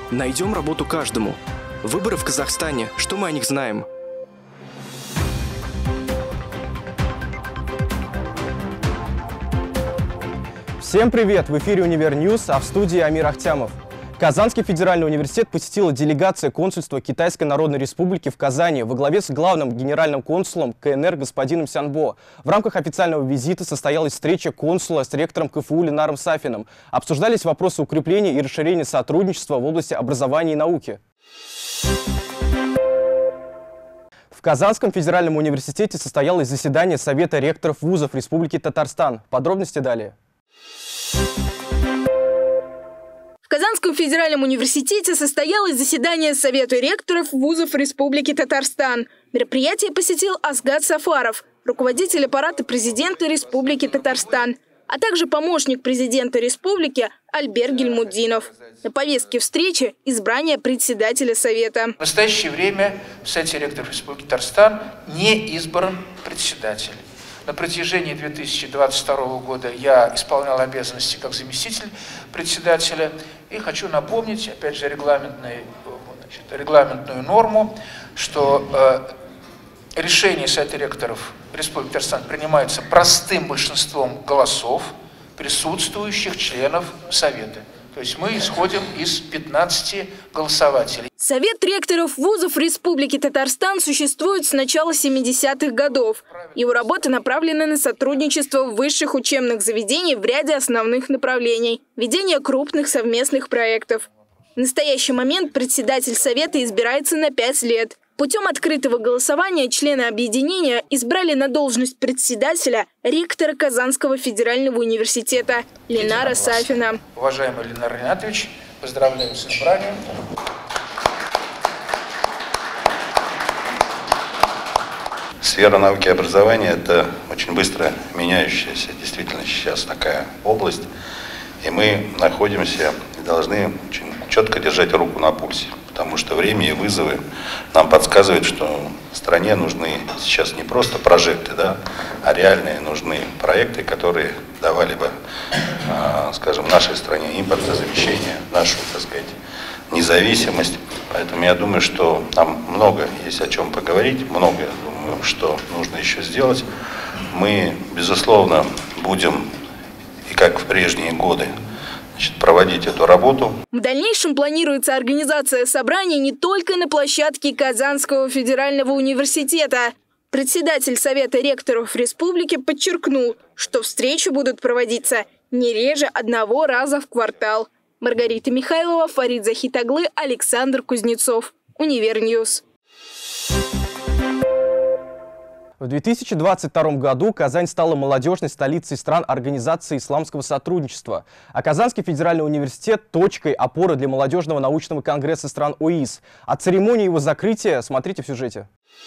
Найдем работу каждому. Выборы в Казахстане. Что мы о них знаем? Всем привет! В эфире «Универньюз», а в студии Амир Ахтямов. Казанский федеральный университет посетила делегация консульства Китайской Народной Республики в Казани во главе с главным генеральным консулом КНР господином Сянбо. В рамках официального визита состоялась встреча консула с ректором КФУ Ленаром Сафиным. Обсуждались вопросы укрепления и расширения сотрудничества в области образования и науки. В Казанском федеральном университете состоялось заседание Совета ректоров вузов Республики Татарстан. Подробности далее. В Казанском федеральном университете состоялось заседание Совета ректоров вузов Республики Татарстан. Мероприятие посетил Асгат Сафаров, руководитель аппарата президента Республики Татарстан, а также помощник президента республики Альберт Гильмуддинов. На повестке встречи избрание председателя Совета. В настоящее время в Совете ректоров Республики Татарстан не избран председатель. На протяжении 2022 года я исполнял обязанности как заместитель председателя. И хочу напомнить, опять же, регламентную норму, что решение Совета ректоров Республики Татарстан принимается простым большинством голосов присутствующих членов Совета. То есть мы исходим из 15 голосователей. Совет ректоров вузов Республики Татарстан существует с начала 70-х годов. Его работа направлена на сотрудничество высших учебных заведений в ряде основных направлений, ведение крупных совместных проектов. В настоящий момент председатель Совета избирается на 5 лет. Путем открытого голосования члены объединения избрали на должность председателя ректора Казанского федерального университета Ленара Сафина. Уважаемый Ленар Ринатович, поздравляю с избранием. Сфера науки и образования – это очень быстро меняющаяся действительно сейчас такая область. И мы находимся и должны очень четко держать руку на пульсе. Потому что время и вызовы нам подсказывают, что стране нужны сейчас не просто прожекты, да, а реальные нужны проекты, которые давали бы, скажем, нашей стране импортозамещение, нашу, так сказать, независимость. Поэтому я думаю, что нам много есть о чем поговорить, много, я думаю, что нужно еще сделать. Мы, безусловно, будем, и как в прежние годы, проводить эту работу. В дальнейшем планируется организация собраний не только на площадке Казанского федерального университета. Председатель Совета ректоров республики подчеркнул, что встречи будут проводиться не реже 1 раза в квартал. Маргарита Михайлова, Фарид Захитаглы, Александр Кузнецов. Универньюз. В 2022 году Казань стала молодежной столицей стран Организации исламского сотрудничества, а Казанский федеральный университет – точкой опоры для молодежного научного конгресса стран ОИС. О церемонии его закрытия смотрите в сюжете.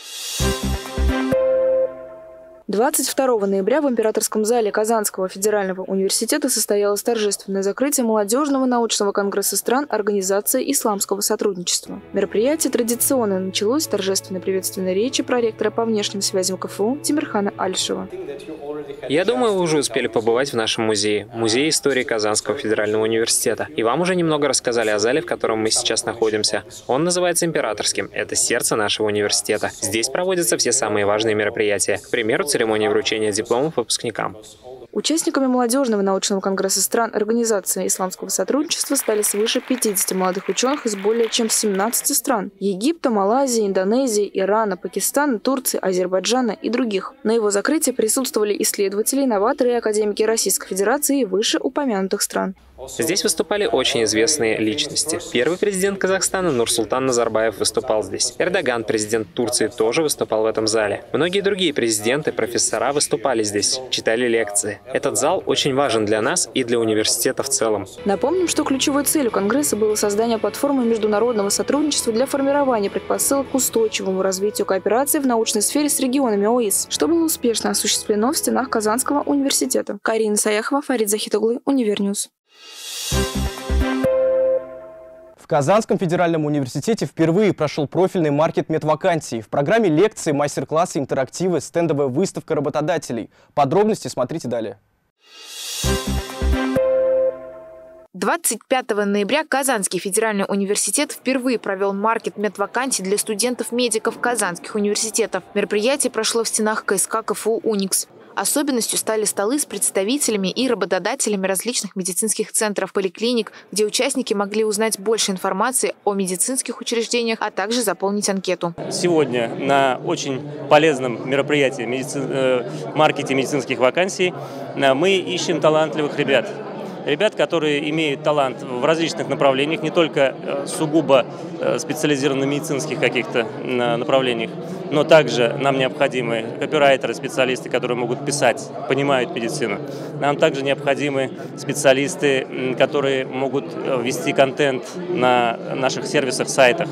22 ноября в Императорском зале Казанского федерального университета состоялось торжественное закрытие молодежного научного конгресса стран Организации исламского сотрудничества. Мероприятие традиционно началось с торжественной приветственной речи проректора по внешним связям КФУ Тимирхана Альшева. Я думаю, вы уже успели побывать в нашем музее, Музее истории Казанского федерального университета. И вам уже немного рассказали о зале, в котором мы сейчас находимся. Он называется Императорским. Это сердце нашего университета. Здесь проводятся все самые важные мероприятия. К примеру, церемония вручения дипломов выпускникам. Участниками молодежного научного конгресса стран Организации исламского сотрудничества стали свыше 50 молодых ученых из более чем 17 стран – Египта, Малайзии, Индонезии, Ирана, Пакистана, Турции, Азербайджана и других. На его закрытии присутствовали исследователи, инноваторы и академики Российской Федерации и вышеупомянутых стран. Здесь выступали очень известные личности. Первый президент Казахстана Нурсултан Назарбаев выступал здесь. Эрдоган, президент Турции, тоже выступал в этом зале. Многие другие президенты, профессора выступали здесь, читали лекции. Этот зал очень важен для нас и для университета в целом. Напомним, что ключевой целью Конгресса было создание платформы международного сотрудничества для формирования предпосылок к устойчивому развитию кооперации в научной сфере с регионами ОИС, что было успешно осуществлено в стенах Казанского университета. Карина Саяхова, Фарид Захитаглы, Универньюз. В Казанском федеральном университете впервые прошел профильный маркет медвакансий. В программе лекции, мастер-классы, интерактивы, стендовая выставка работодателей. Подробности смотрите далее. 25 ноября Казанский федеральный университет впервые провел маркет медвакансий для студентов-медиков казанских университетов. Мероприятие прошло в стенах КСК КФУ «Уникс». Особенностью стали столы с представителями и работодателями различных медицинских центров, поликлиник, где участники могли узнать больше информации о медицинских учреждениях, а также заполнить анкету. Сегодня на очень полезном мероприятии маркете медицинских вакансий мы ищем талантливых ребят. Ребят, которые имеют талант в различных направлениях, не только сугубо специализированных медицинских каких-то направлениях, но также нам необходимы копирайтеры, специалисты, которые могут писать, понимают медицину. Нам также необходимы специалисты, которые могут вести контент на наших сервисах, сайтах.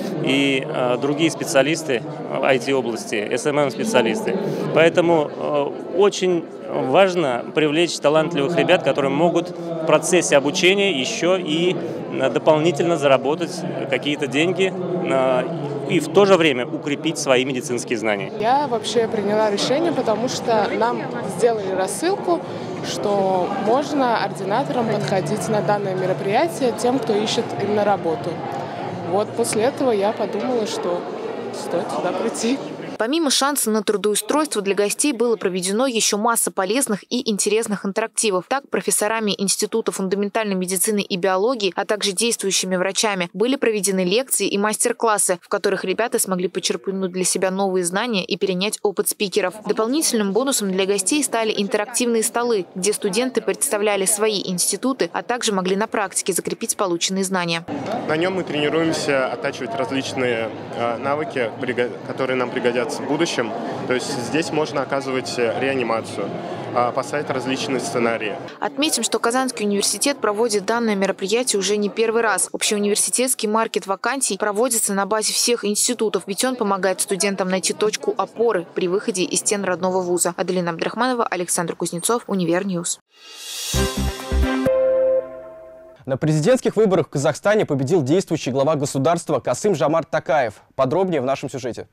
И другие специалисты в IT-области, SMM-специалисты. Поэтому очень важно привлечь талантливых ребят, которые могут в процессе обучения еще и дополнительно заработать какие-то деньги и в то же время укрепить свои медицинские знания. Я вообще приняла решение, потому что нам сделали рассылку, что можно ординаторам подходить на данное мероприятие тем, кто ищет именно работу. Вот после этого я подумала, что стоит сюда прийти. Помимо шанса на трудоустройство для гостей было проведено еще масса полезных и интересных интерактивов. Так, профессорами Института фундаментальной медицины и биологии, а также действующими врачами были проведены лекции и мастер-классы, в которых ребята смогли почерпнуть для себя новые знания и перенять опыт спикеров. Дополнительным бонусом для гостей стали интерактивные столы, где студенты представляли свои институты, а также могли на практике закрепить полученные знания. На нем мы тренируемся оттачивать различные навыки, которые нам пригодятся в будущем. То есть здесь можно оказывать реанимацию, поставить различные сценарии. Отметим, что Казанский университет проводит данное мероприятие уже не первый раз. Общеуниверситетский маркет вакансий проводится на базе всех институтов, ведь он помогает студентам найти точку опоры при выходе из стен родного вуза. Аделина Абдрахманова, Александр Кузнецов, Универньюз. На президентских выборах в Казахстане победил действующий глава государства Касым-Жомарт Токаев. Подробнее в нашем сюжете.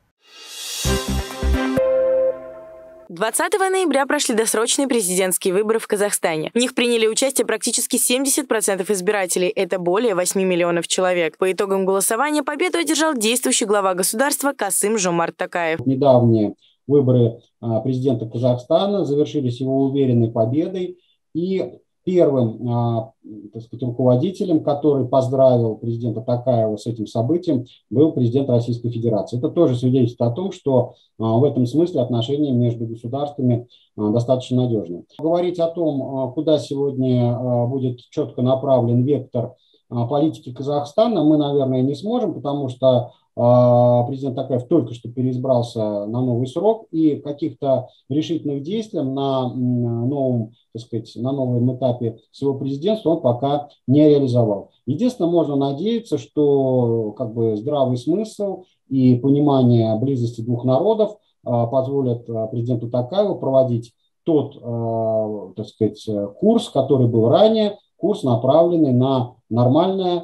20 ноября прошли досрочные президентские выборы в Казахстане. В них приняли участие практически 70% избирателей. Это более 8 миллионов человек. По итогам голосования победу одержал действующий глава государства Касым-Жомарт Токаев. Недавние выборы президента Казахстана завершились его уверенной победой. И первым, так сказать, руководителем, который поздравил президента Токаева с этим событием, был президент Российской Федерации. Это тоже свидетельствует о том, что в этом смысле отношения между государствами достаточно надежны. Говорить о том, куда сегодня будет четко направлен вектор политики Казахстана, мы, наверное, не сможем, потому что президент Токаев только что переизбрался на новый срок, и каких-то решительных действий на новом, так сказать, на новом этапе своего президентства он пока не реализовал. Единственное, можно надеяться, что здравый смысл и понимание близости двух народов позволят президенту Токаеву проводить тот, так сказать, курс, который был ранее, курс, направленный на нормальное,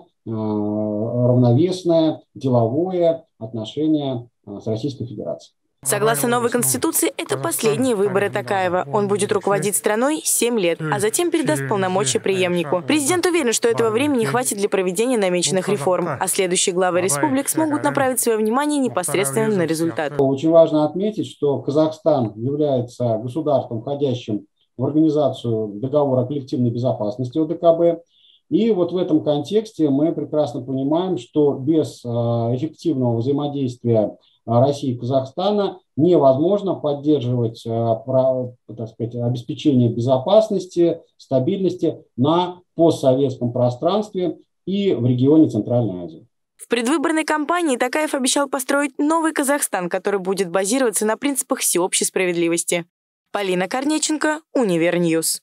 равновесное, деловое отношение с Российской Федерацией. Согласно новой конституции, это последние выборы Токаева. Он будет руководить страной 7 лет, а затем передаст полномочия преемнику. Президент уверен, что этого времени хватит для проведения намеченных реформ, а следующие главы республик смогут направить свое внимание непосредственно на результат. Очень важно отметить, что Казахстан является государством, входящим в Организацию договора о коллективной безопасности ОДКБ. И вот в этом контексте мы прекрасно понимаем, что без эффективного взаимодействия России и Казахстана невозможно поддерживать, так сказать, обеспечение безопасности, стабильности на постсоветском пространстве и в регионе Центральной Азии. В предвыборной кампании Токаев обещал построить новый Казахстан, который будет базироваться на принципах всеобщей справедливости. Полина Корнеченко, Универньюз.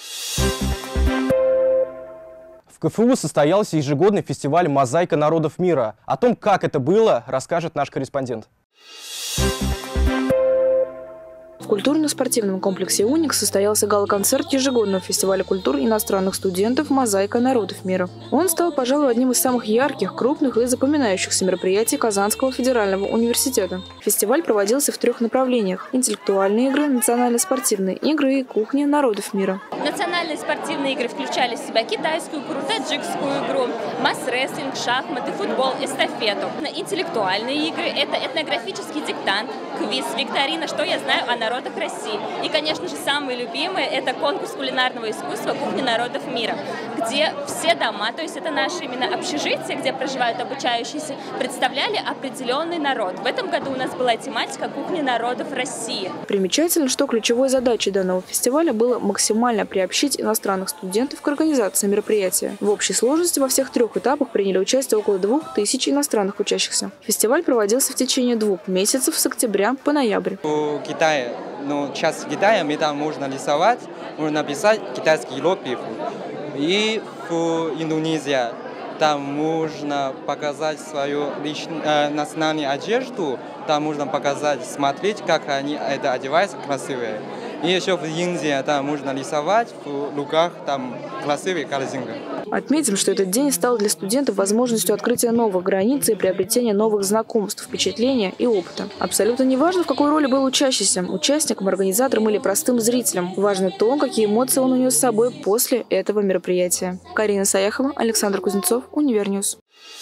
В КФУ состоялся ежегодный фестиваль «Мозаика народов мира». О том, как это было, расскажет наш корреспондент. В культурно-спортивном комплексе «Уникс» состоялся гала-концерт ежегодного фестиваля культур иностранных студентов «Мозаика народов мира». Он стал, пожалуй, одним из самых ярких, крупных и запоминающихся мероприятий Казанского федерального университета. Фестиваль проводился в 3 направлениях – интеллектуальные игры, национально-спортивные игры и кухня народов мира. Национальные спортивные игры включали в себя китайскую игру, таджикскую игру, масс-рестлинг, шахматы, футбол, эстафету. Интеллектуальные игры – это этнографический диктант, квиз, викторина «Что я знаю о народах России». И, конечно же, самые любимые – это конкурс кулинарного искусства «Кухня народов мира», где все дома, то есть это наши именно общежития, где проживают обучающиеся, представляли определенный народ. В этом году у нас была тематика «Кухня народов России». Примечательно, что ключевой задачей данного фестиваля было максимально приобщить иностранных студентов к организации мероприятия. В общей сложности во всех 3 этапах приняли участие около 2000 иностранных учащихся. Фестиваль проводился в течение 2 месяцев с октября по ноябрь. В Китае, часть Китая, мы там можно рисовать, можно писать китайские иероглифы. И в Индонезии там можно показать свою национальную одежду, там можно показать, смотреть, как они это одеваются, красивые. И еще в Индии там можно рисовать, в руках там красивые картинки. Отметим, что этот день стал для студентов возможностью открытия новых границ и приобретения новых знакомств, впечатления и опыта. Абсолютно неважно, в какой роли был учащийся, участником, организатором или простым зрителем. Важно то, какие эмоции он унес с собой после этого мероприятия. Карина Саяхова, Александр Кузнецов, Универньюз.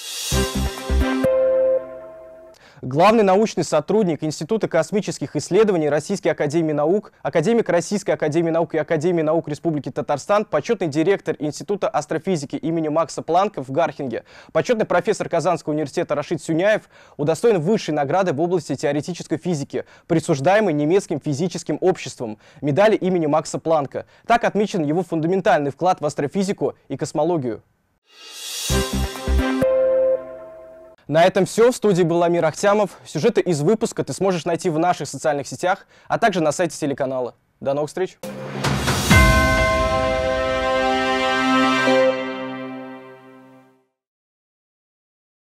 Главный научный сотрудник Института космических исследований Российской академии наук, академик Российской академии наук и Академии наук Республики Татарстан, почетный директор Института астрофизики имени Макса Планка в Гархинге, почетный профессор Казанского университета Рашид Сюняев удостоен высшей награды в области теоретической физики, присуждаемой немецким физическим обществом, медали имени Макса Планка. Так отмечен его фундаментальный вклад в астрофизику и космологию. На этом все. В студии был Амир Ахтямов. Сюжеты из выпуска ты сможешь найти в наших социальных сетях, а также на сайте телеканала. До новых встреч!